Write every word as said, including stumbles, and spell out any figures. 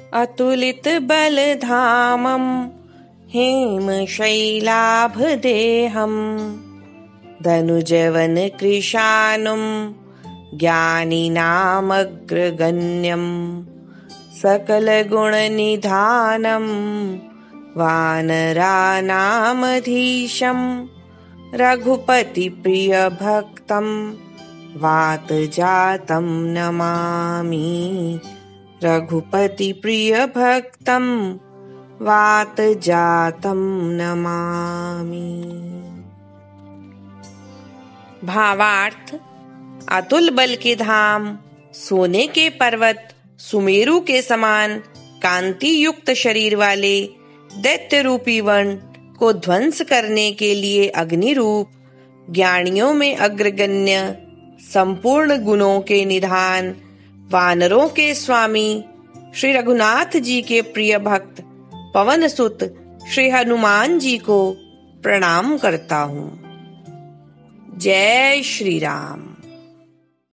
अतुलित बल धामं हेमशैलाभदेहं धनुजवन कृशानुं ज्ञानिनामग्रगण्यं सकलगुणनिधानं वानरानामधीशं रघुपतिप्रियभक्तं वातजातं नमामि। रघुपतिप्रियभक्तं वातजातं नमामि। भावार्थ: अतुल बल के धाम, सोने के पर्वत, सुमेरु के समान कांति युक्त शरीर वाले दैत्य रूपी वन को ध्वंस करने के लिए अग्नि रूप, ज्ञानियों में अग्रगण्य, संपूर्ण गुणों के निधान, वानरों के स्वामी श्री रघुनाथ जी के प्रिय भक्त पवन सुत श्री हनुमान जी को प्रणाम करता हूँ। जय श्री राम।